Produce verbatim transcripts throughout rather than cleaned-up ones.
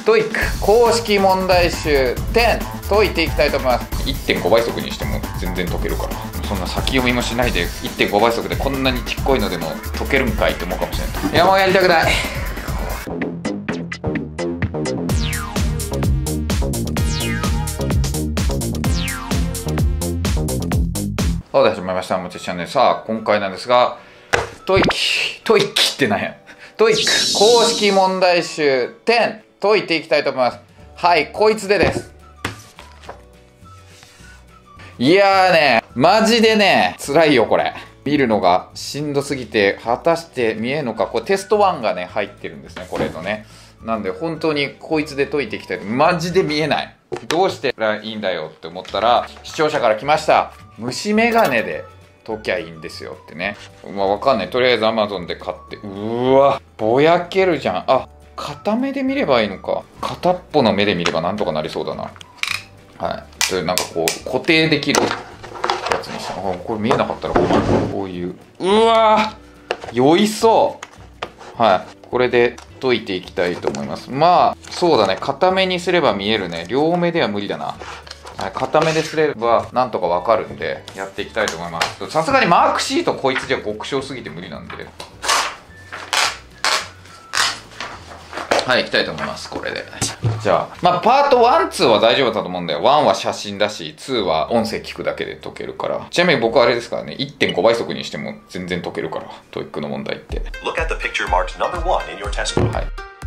トイック公式問題集じゅう解いていきたいと思います。 いってんご 倍速にしても全然解けるから、そんな先読みもしないで いってんご 倍速でこんなにちっこいのでも解けるんかいって思うかもしれない。いやもうやりたくない。そうで始まりました。もちチャンネル。さあ今回なんですが、トイッキトイッキってなんやトイック公式問題集じゅう解いていきたいと思います。はい、こいつでです。いやーね、マジでね、辛いよこれ。見るのがしんどすぎて、果たして見えるのか。これテストいちがね、入ってるんですね、これのね。なんで本当にこいつで解いていきたいと。マジで見えない。どうしていいんだよって思ったら、視聴者から来ました。虫眼鏡で解きゃいいんですよってね。まあわかんない。とりあえず Amazon で買って。うーわ、ぼやけるじゃん。あ、片目で見ればいいのか。片っぽの目で見ればなんとかなりそうだな。はい。それなんかこう固定できるやつにした。これ見えなかったらこう、こういう。うわー、酔いそう。はい。これで解いていきたいと思います。まあそうだね。片目にすれば見えるね。両目では無理だな。はい、片目ですればなんとかわかるんでやっていきたいと思います。さすがにマークシートこいつじゃ極小すぎて無理なんで、はい、いきたいと思います。これでじゃあ、まあパートワン、ツーは大丈夫だと思うんだよ。ワンは写真だし、ツーは音声聞くだけで解けるから。ちなみに僕はあれですからね、いってんご 倍速にしても全然解けるから、トイックの問題って。 Look at the picture marked number one in your textbook. はい、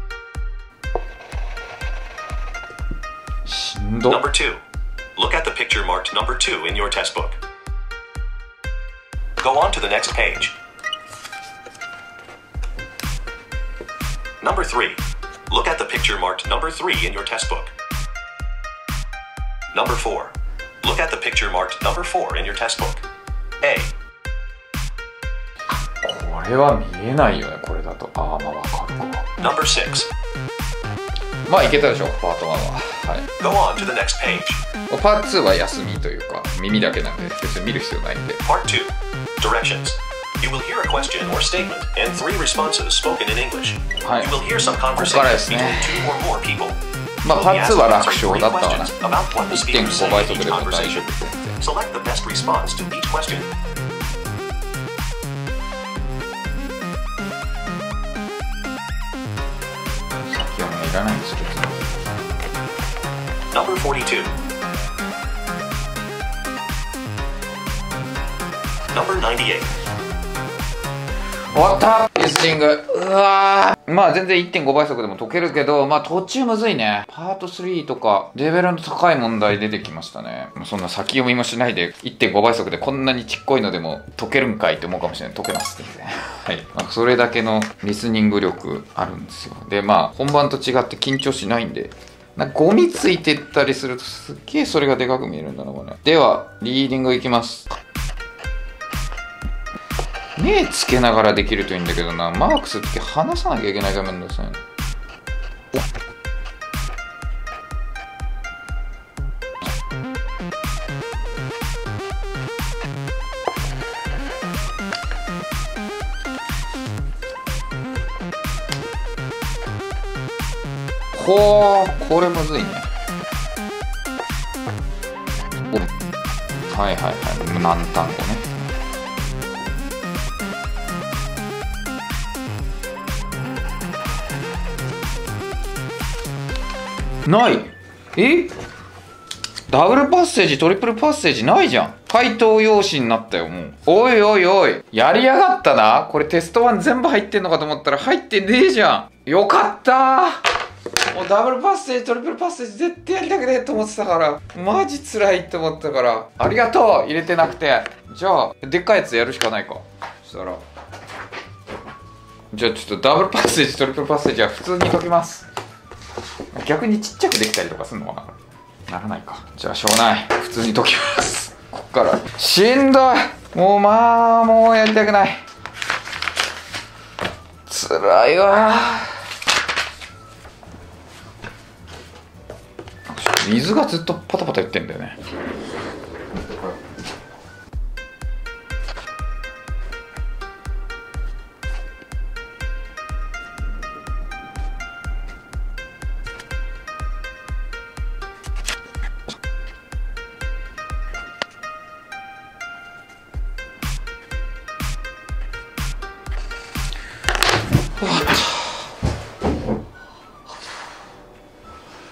しんど。 Number two.Look at the picture marked number two in your test book. Go on to the next page. Number three. Look at the picture marked number three in your test book. Number four. Look at the picture marked number four in your test book. A. これは見えないよね、これだと。ああ、まあわかるか。 Number six. まあいけたでしょ、パートワンは。はい。 Go on to the next page. パートツーは休みというか耳だけなんで別に見る必要ないんで。 Part two. Directions. You will hear a question or statement and three responses spoken in English. はい。 You will hear some ここからで conversation す between ね。 two or more people. まあパートツーは楽勝だったわな。 いってんごいってんご 倍速でも大丈夫全然。 Select the best response to each question. 先はもういらないんですけど。 Number forty-two. Number ninety-eight. 終わった。リスニング。うわー、まあ全然 いってんご 倍速でも解けるけど、まあ途中むずいね。パートスリーとかレベルの高い問題出てきましたね。そんな先読みもしないで いってんご 倍速でこんなにちっこいのでも解けるんかいって思うかもしれない。解けます全然。はい、まあ、それだけのリスニング力あるんですよ。でまあ本番と違って緊張しないんで、なんかゴミついてったりするとすっげえそれがでかく見えるんだなこれ。ではリーディングいきます。目つけながらできるといいんだけどな。マークするとき離さなきゃいけないからめんどくさいね。ほー、これむずいね。お、はいはいはい、何単語ね。ない。え、ダブルパッセージトリプルパッセージないじゃん。回答用紙になったよもう。おいおいおい、やりやがったな。これテストいち全部入ってんのかと思ったら入ってねえじゃん。よかったー。もうダブルパッセージトリプルパッセージ絶対やりたくねえと思ってたから、マジ辛いって思ったから、ありがとう入れてなくて。じゃあでっかいやつやるしかないか。そしたらじゃあちょっとダブルパッセージトリプルパッセージは普通に解きます。逆にちっちゃくできたりとかするのかな。ならないか。じゃあしょうがない、普通に解きます。こっからしんどい。もうまあもうやりたくない。つらいわ。水がずっとパタパタ言ってんだよね。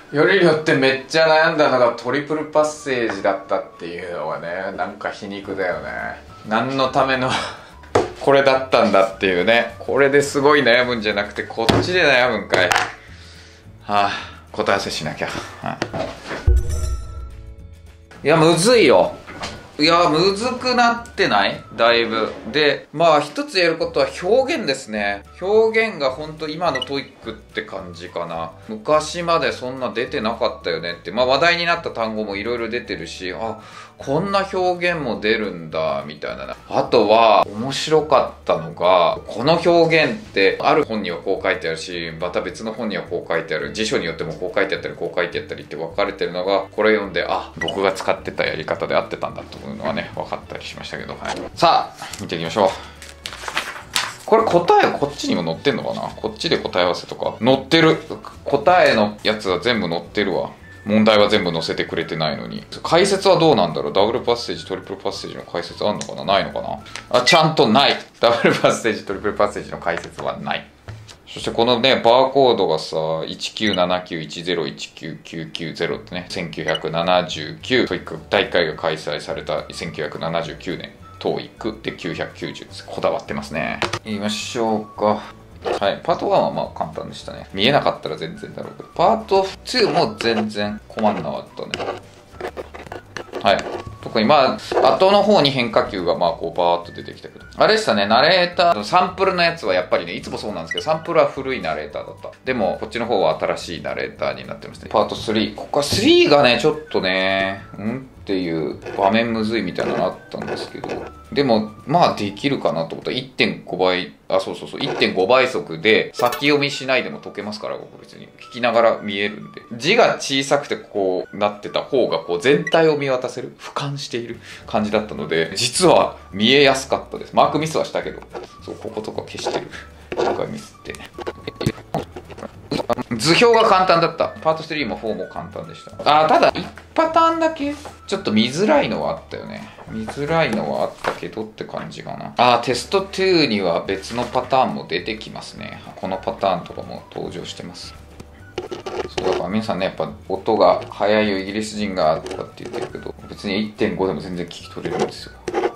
よりによってめっちゃ悩んだのがトリプルパッセージだったっていうのがね、なんか皮肉だよね。何のためのこれだったんだっていうね。これですごい悩むんじゃなくて、こっちで悩むんかい。はあ、答え合わせしなきゃ。はあ、いや、むずいよ。いや、むずくなってないだいぶ。で、まあ一つやることは表現ですね。表現がほんと今のトイックって感じかな。昔までそんな出てなかったよねって。まあ話題になった単語もいろいろ出てるし、あ、こんな表現も出るんだ、みたいな。あとは、面白かったのが、この表現ってある本にはこう書いてあるし、また別の本にはこう書いてある。辞書によってもこう書いてあったり、こう書いてあったりって分かれてるのが、これ読んで、あ、僕が使ってたやり方で合ってたんだというのはね、分かったりしましたけど、はい、さあ見ていきましょう。これ答えこっちにも載ってんのかな。こっちで答え合わせとか載ってる。答えのやつは全部載ってるわ。問題は全部載せてくれてないのに。解説はどうなんだろう。ダブルパッセージトリプルパッセージの解説あんのかな、ないのかな。あ、ちゃんとない。ダブルパッセージトリプルパッセージの解説はない。そしてこのね、バーコードがさ、いちきゅうななきゅういちゼロいちきゅうきゅうきゅうゼロってね、せんきゅうひゃくななじゅうきゅう、トイック大会が開催されたせんきゅうひゃくななじゅうきゅうねん、トイックできゅうひゃくきゅうじゅうです。こだわってますね。言いましょうか。はい、パートワンはまあ簡単でしたね。見えなかったら全然だろうけど。パートツーも全然困んなかったね。はい。特にまあ、後の方に変化球がまあこうバーッと出てきたけど。あれでしたね、ナレーター、サンプルのやつはやっぱりね、いつもそうなんですけど、サンプルは古いナレーターだった。でも、こっちの方は新しいナレーターになってますね。パートスリー。ここはスリーがね、ちょっとね、うんっていう場面むずいみたいなのあったんですけど。でも、まあできるかなと思ったら いってんご 倍、あ、そうそうそう、いってんご 倍速で先読みしないでも解けますから、僕別に。聞きながら見えるんで。字が小さくてこうなってた方がこう全体を見渡せる、俯瞰している感じだったので、実は見えやすかったです。マークミスはしたけど、そう、こことか消してる。今回ミスって。図表が簡単だった。パートスリーもフォーも簡単でした。あ、ただいちパターンだけちょっと見づらいのはあったよね。見づらいのはあったけどって感じかな。あ、テストにには別のパターンも出てきますね。このパターンとかも登場してます。そうだから皆さんね、やっぱ音が速いよイギリス人がとかって言ってるけど、別に いってんご でも全然聞き取れるんですよ。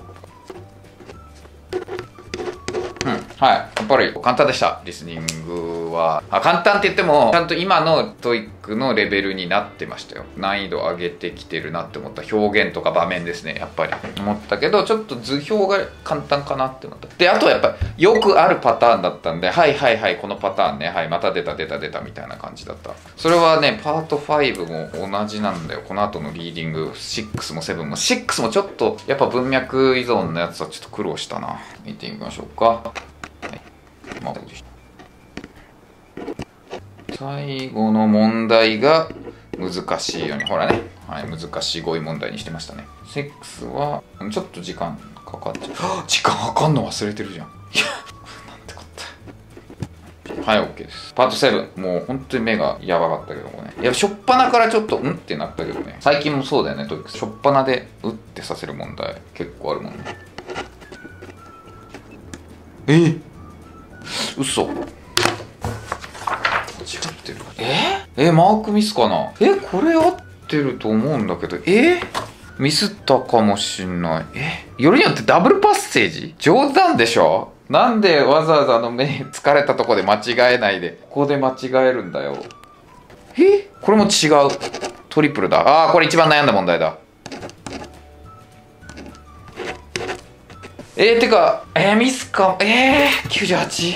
はい。やっぱり簡単でした。リスニングは。あ、簡単って言っても、ちゃんと今のトイックのレベルになってましたよ。難易度上げてきてるなって思った。表現とか場面ですね。やっぱり。思ったけど、ちょっと図表が簡単かなって思った。で、あとはやっぱり、よくあるパターンだったんで、はいはいはい、このパターンね。はい、また出た出た出たみたいな感じだった。それはね、パートファイブも同じなんだよ。この後のリーディング、シックスもセブンも。シックスもちょっと、やっぱ文脈依存のやつはちょっと苦労したな。見てみましょうか。まあ、最後の問題が難しいように、ほらね、はい、難しい語彙問題にしてましたね。セックスはちょっと時間かかっちゃう。時間かかんの忘れてるじゃん。いや、なんてこった。はい、 OK です。パートセブン、もう本当に目がやばかったけどもね。いや、しょっぱなからちょっとうんってなったけどね。最近もそうだよね、トイックス。しょっぱなでうってさせる問題結構あるもんね。えっ、嘘。間違ってる。ええ、マークミスかな。え、これ合ってると思うんだけど、えミスったかもしんない。え、よりによってダブルパッセージ冗談でしょ。なんでわざわざあの目疲れたとこで間違えないで、ここで間違えるんだよ。え、これも違う。トリプルだ。ああ、これ一番悩んだ問題だ。えー、てか、えー、ミスか、えー、きゅうじゅうはち?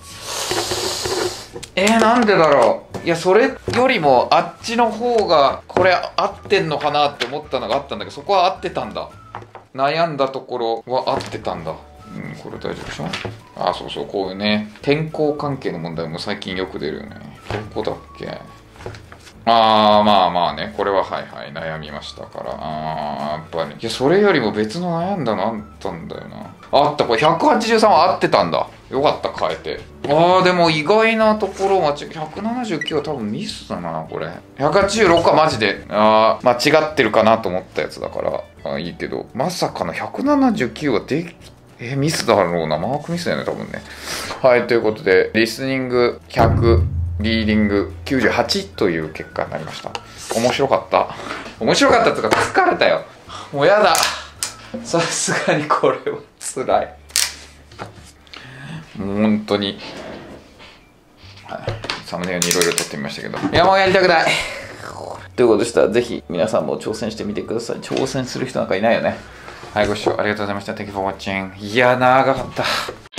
えー、なんでだろう。いや、それよりもあっちの方がこれ合ってんのかなって思ったのがあったんだけど、そこは合ってたんだ。悩んだところは合ってたんだ。うん、これ大丈夫でしょ。あ、そうそう、こういうね、天候関係の問題も最近よく出るよね。どこだっけ。あー、まあまあね、これははいはい、悩みましたから。あー、やっぱり。いや、それよりも別の悩んだのあったんだよな。あった、これひゃくはちじゅうさんは合ってたんだ。よかった、変えて。あー、でも意外なところ間違え、ひゃくななじゅうきゅうは多分ミスだな、これ。ひゃくはちじゅうろくはマジで、あー、間違ってるかなと思ったやつだから、あーいいけど、まさかのひゃくななじゅうきゅうはでき、えー、ミスだろうな、マークミスだよね、多分ね。はい、ということで、リスニングひゃくリーディングきゅうじゅうはちという結果になりました。面白かった面白かったっていうか疲れたよ。もうやだ、さすがにこれはつらい。もう本当に、はい、サムネイルにいろいろ撮ってみましたけど、いやもうやりたくないということでしたら、ぜひ皆さんも挑戦してみてください。挑戦する人なんかいないよね。はい、ご視聴ありがとうございました。Thank you for watching。いや、長かった。